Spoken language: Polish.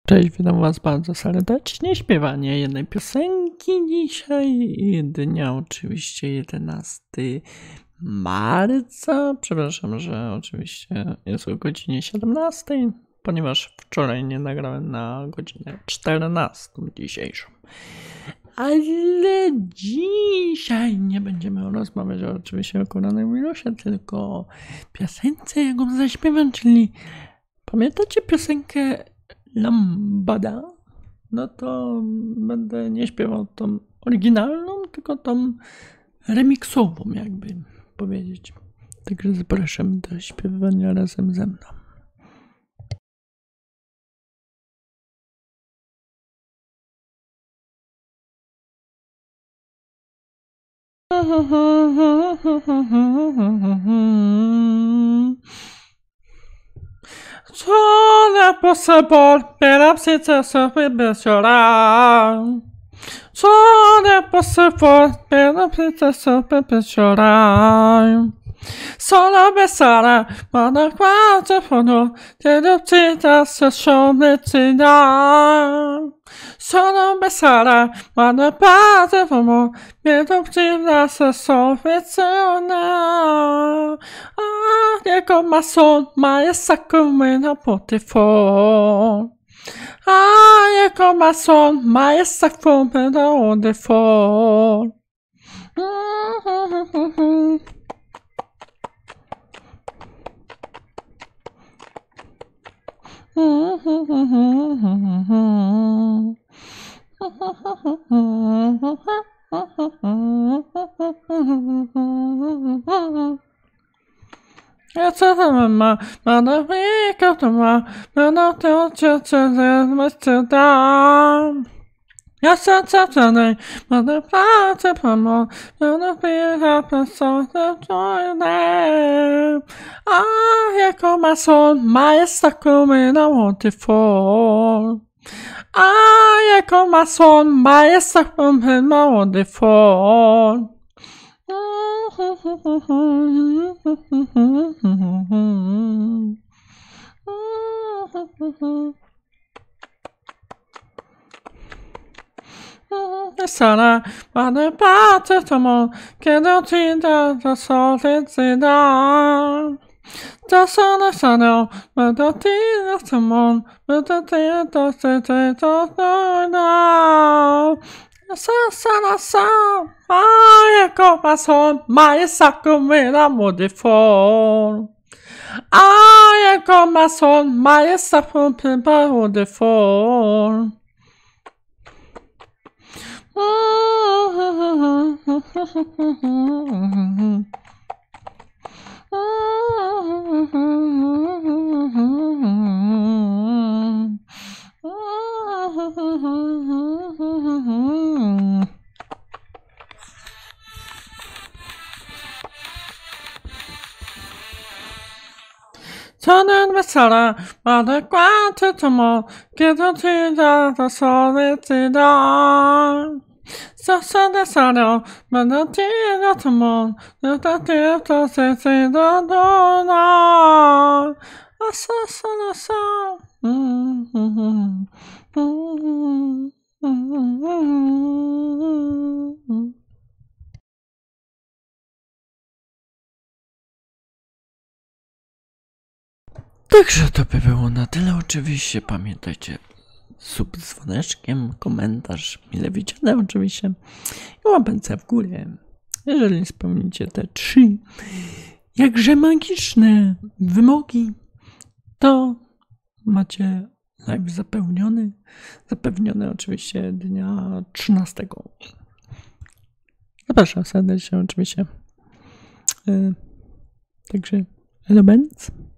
Cześć, witam was bardzo serdecznie. Śpiewanie jednej piosenki dzisiaj, dnia oczywiście 11 marca. Przepraszam, że oczywiście jest o godzinie 17, ponieważ wczoraj nie nagrałem na godzinę 14 dzisiejszą. Ale dzisiaj nie będziemy rozmawiać oczywiście o koronawirusie, tylko o piosence, jaką zaśpiewam, czyli pamiętacie piosenkę Lambada? No to będę nie śpiewał tą oryginalną, tylko tą remixową, jakby powiedzieć. Także zapraszam do śpiewania razem ze mną. Sole posso portare senza sapere chorar. Sole posso portare senza sapere chorar. Solo pensare, ma da quanto fono che non ti da se sometterà. Solo pensare, ma da parte fono che non ti da se sometterà. Ah, che come son, ma è come non pote for. Ah, che come son, ma è come non for. Ma da mica ma non ti ho ja senza te, ma da parte per me, ma da vita pensate giorni. Ah, e come son, ma sta come da monte for. Ah, e come son, ma sta come da monte for. Sarà, ma ne parte tomo, che non ti dà da solidità. Da sono sano, ma da ti da tomo, ma da ti da se te da da. Sa, ai, ecco ma son, ma e sa come l'amo di for. Ai, ecco ma son, ma e sa come l'amo di for. Sono sarà, ma da quanto tomo, che non ti dà da solidità. Sono sarà, ma non ti dà tomo, non ti dà se ti dà dona. Sono Także to by było na tyle. Oczywiście pamiętajcie, sub z dzwoneczkiem, komentarz mile widziane oczywiście i łapęce w górę. Jeżeli spełnicie te 3 jakże magiczne wymogi, to macie live zapewniony oczywiście dnia 13. Zapraszam serdecznie oczywiście. Także elements.